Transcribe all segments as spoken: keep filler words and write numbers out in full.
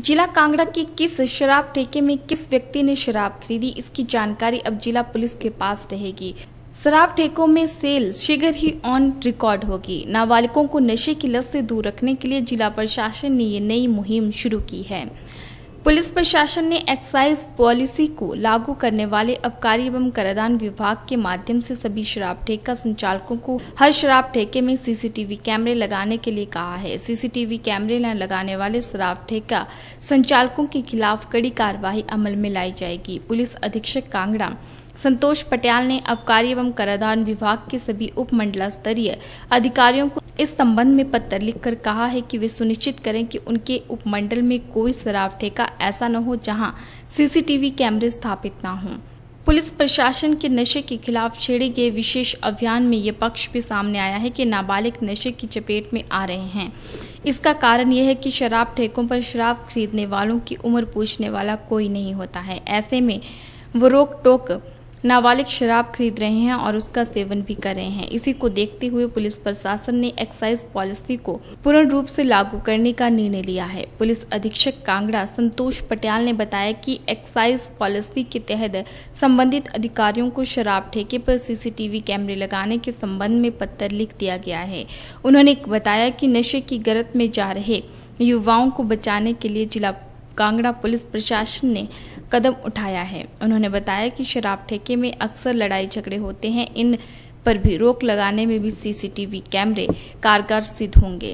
जिला कांगड़ा के किस शराब ठेके में किस व्यक्ति ने शराब खरीदी, इसकी जानकारी अब जिला पुलिस के पास रहेगी। शराब ठेकों में सेल शीघ्र ही ऑन रिकॉर्ड होगी। नाबालिगों को नशे की लत से दूर रखने के लिए जिला प्रशासन ने ये नई मुहिम शुरू की है। पुलिस प्रशासन ने एक्साइज पॉलिसी को लागू करने वाले आबकारी एवं कराधान विभाग के माध्यम से सभी शराब ठेका संचालकों को हर शराब ठेके में सीसीटीवी कैमरे लगाने के लिए कहा है। सीसीटीवी कैमरे न लगाने वाले शराब ठेका संचालकों के खिलाफ कड़ी कार्रवाई अमल में लाई जाएगी। पुलिस अधीक्षक कांगड़ा संतोष पटियाल ने आबकारी एवं कराधान विभाग के सभी उप मंडला स्तरीय अधिकारियों को इस संबंध में पत्र लिखकर कहा है कि वे सुनिश्चित करें कि उनके उपमंडल में कोई शराब ठेका ऐसा न हो जहां सीसीटीवी कैमरे स्थापित न हों। पुलिस प्रशासन के नशे के खिलाफ छेड़े गए विशेष अभियान में ये पक्ष भी सामने आया है कि नाबालिग नशे की चपेट में आ रहे हैं। इसका कारण यह है कि शराब ठेकों पर शराब खरीदने वालों की उम्र पूछने वाला कोई नहीं होता है। ऐसे में वो रोक टोक नाबालिग शराब खरीद रहे हैं और उसका सेवन भी कर रहे हैं। इसी को देखते हुए पुलिस प्रशासन ने एक्साइज पॉलिसी को पूर्ण रूप से लागू करने का निर्णय लिया है। पुलिस अधीक्षक कांगड़ा संतोष पटियाल ने बताया कि एक्साइज पॉलिसी के तहत संबंधित अधिकारियों को शराब ठेके पर सीसीटीवी कैमरे लगाने के संबंध में पत्र लिख दिया गया है। उन्होंने बताया कि नशे की गिरफ्त में जा रहे युवाओं को बचाने के लिए जिला कांगड़ा पुलिस प्रशासन ने कदम उठाया है। उन्होंने बताया कि शराब ठेके में अक्सर लड़ाई झगड़े होते हैं, इन पर भी रोक लगाने में भी सीसीटीवी कैमरे कारगर सिद्ध होंगे।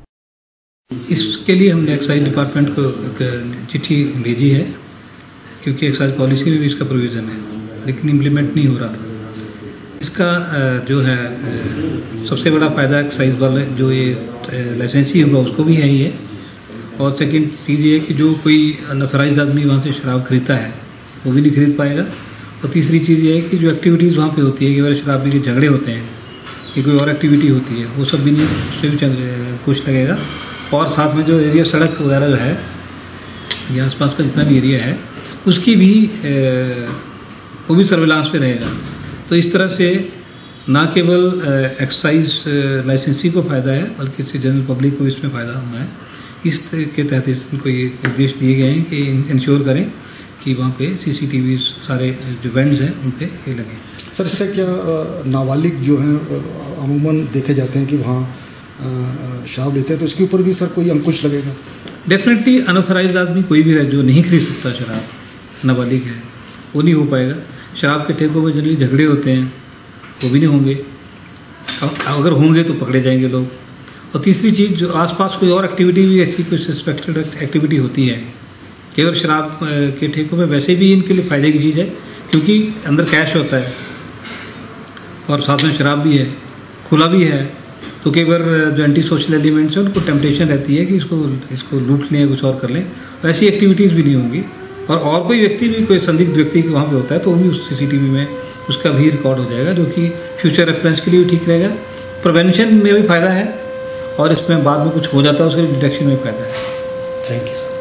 इसके लिए हमने एक्साइज डिपार्टमेंट को एक चिट्ठी भेजी है, क्योंकि एक्साइज पॉलिसी में भी इसका प्रोविजन है, लेकिन इम्प्लीमेंट नहीं हो रहा था। इसका जो है सबसे बड़ा फायदा एक्साइज वाले जो ये लाइसेंसी होगा उसको भी है ही है, और सेकंड चीज़ ये है कि जो कोई अनऑथराइज्ड आदमी वहाँ से शराब खरीदता है वो भी नहीं खरीद पाएगा। और तीसरी चीज़ ये है कि जो एक्टिविटीज़ वहाँ पे होती है कि अगर शराब के झगड़े होते हैं या कोई और एक्टिविटी होती है वो सब भी नहीं, उससे भी कुछ लगेगा। और साथ में जो एरिया सड़क वगैरह जो है या आसपास का जितना भी एरिया है उसकी भी वो भी सर्विलांस पे रहेगा। तो इस तरह से ना केवल एक्साइज लाइसेंसी को फ़ायदा है बल्कि इससे जनरल पब्लिक को इसमें फ़ायदा होना है। इस के तहत इनको ये निर्देश दिए गए हैं कि इंश्योर करें कि वहाँ पे सीसीटीवी सारे जो वेंड्स हैं उन पे ये लगे। सर, इससे क्या नाबालिग जो हैं अमूमन देखे जाते हैं कि वहाँ शराब लेते हैं, तो इसके ऊपर भी सर कोई अंकुश लगेगा? डेफिनेटली अनऑथराइज्ड आदमी कोई भी है जो नहीं खरीद सकता शराब, नाबालिग है, वो नहीं हो पाएगा। शराब के ठेकों में जनरली झगड़े होते हैं, वो भी नहीं होंगे, अगर होंगे तो पकड़े जाएंगे लोग। और तीसरी चीज़, जो आसपास कोई और एक्टिविटी भी ऐसी कोई सस्पेक्टेड एक्टिविटी होती है, केवल शराब के ठेकों में वैसे भी इनके लिए फ़ायदे की चीज़ है, क्योंकि अंदर कैश होता है और साथ में शराब भी है, खुला भी है। तो कई बार जो एंटी सोशल एलिमेंट्स हैं उनको टेम्पटेशन रहती है कि इसको इसको लूट लें, कुछ और कर लें, ऐसी एक्टिविटीज़ भी नहीं होंगी। और और कोई व्यक्ति भी, कोई संदिग्ध व्यक्ति वहाँ पे होता है तो वो भी उस सीसीटीवी में उसका भी रिकॉर्ड हो जाएगा, जो कि फ्यूचर रेफरेंस के लिए भी ठीक रहेगा। प्रिवेंशन में भी फ़ायदा है और इसमें बाद में कुछ हो जाता है उसके डिटेक्शन में फायदा है। Thank you.